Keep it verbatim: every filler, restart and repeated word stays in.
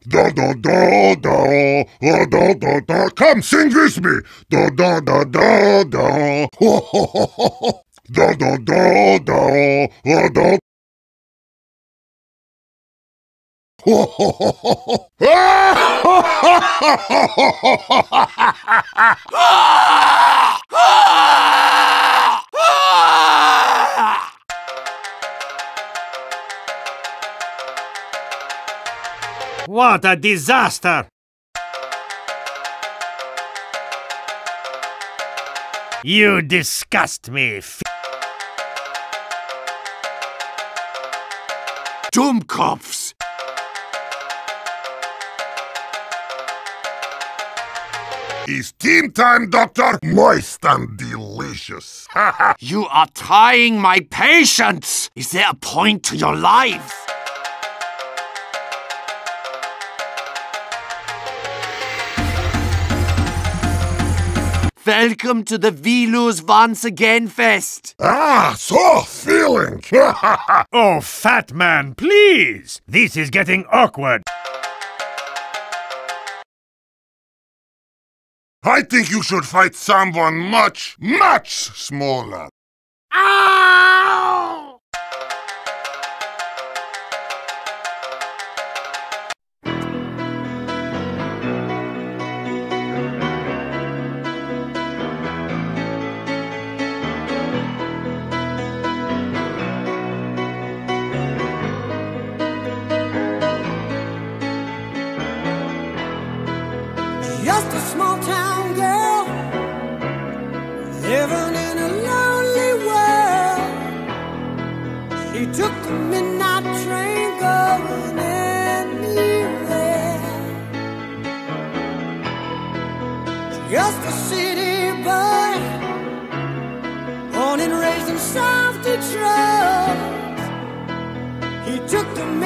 Da da da da da da da da. Come sing with me. Da da da da da. Ho ho ho ho ho. Da da da da da da. Ho ho ho ho ho. What a disaster! You disgust me, f- Dummkopfs! It's team time, Doctor! Moist and delicious! You are trying my patience! Is there a point to your life? Welcome to the We Lose Once Again Fest! Ah, so feeling! Oh, fat man, please! This is getting awkward. I think you should fight someone much, much smaller. Ow! Just a small town girl living in a lonely world. She took the midnight train going anywhere. Just a city boy, born and raised in South Detroit. He took the